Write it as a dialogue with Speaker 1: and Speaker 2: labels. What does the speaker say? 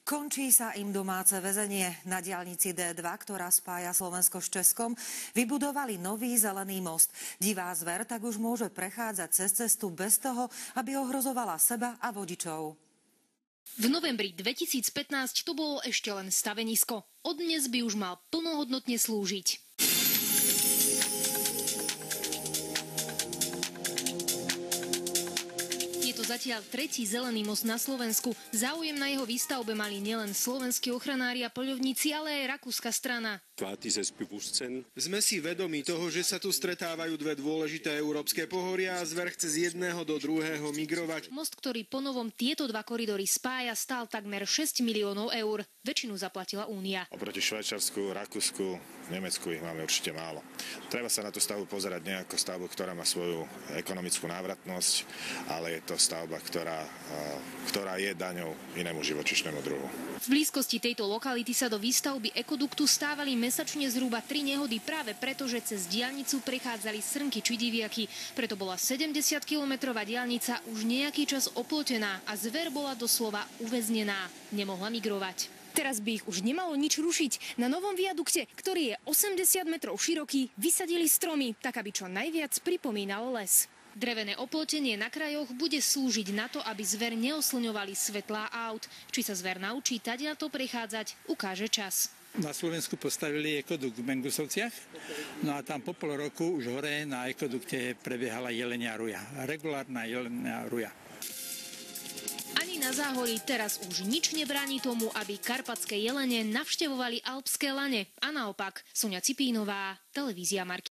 Speaker 1: Končí sa im domáce väzenie. Na diaľnici D2, ktorá spája Slovensko s Českom, vybudovali nový zelený most. Divá zver tak už môže prechádzať cez cestu bez toho, aby ohrozovala seba a vodičov.
Speaker 2: V novembri 2015 to bolo ešte len stavenisko. Od dnes by už mal plnohodnotne slúžiť. Je to zatiaľ tretí zelený most na Slovensku. Záujem na jeho výstavbe mali nielen slovenskí ochranári a poľovníci, ale aj rakúska strana.
Speaker 3: Sme si vedomi toho, že sa tu stretávajú dve dôležité európske pohoria a zver chce z jedného do druhého migrovať.
Speaker 2: Most, ktorý ponovom tieto dva koridory spája, stál takmer 6 miliónov eur. Väčšinu zaplatila Únia.
Speaker 4: Oproti Švajčiarsku, Rakúsku, Nemecku ich máme určite málo. Treba sa na tú stavbu pozerať nie ako stavbu, ktorá má svoju ekonomickú návratnosť, ale je to stavba, ktorá je daňou inému živočíšnemu druhu.
Speaker 2: V blízkosti tejto lokality sa do výstavby ekoduktu stávali mesačne zhruba 3 nehody práve preto, že cez diaľnicu prechádzali srnky či diviaky. Preto bola 70-kilometrová diaľnica už nejaký čas oplotená a zver bola doslova uväznená. Nemohla migrovať. Teraz by ich už nemalo nič rušiť. Na novom viadukte, ktorý je 80 metrov široký, vysadili stromy, tak aby čo najviac pripomínal les. Drevené oplotenie na krajoch bude slúžiť na to, aby zver neoslňovali svetlá aut. Či sa zver naučí tadiaľto prechádzať, ukáže čas.
Speaker 5: Na Slovensku postavili ekodukt v Mengusovciach, no a tam po pol roku už hore na ekodukte prebiehala jelenia ruja, regulárna jelenia ruja.
Speaker 2: Ani na Záhorí teraz už nič nebráni tomu, aby karpatské jelene navštevovali alpské lane. A naopak, Soňa Cipínová, televízia Markiza.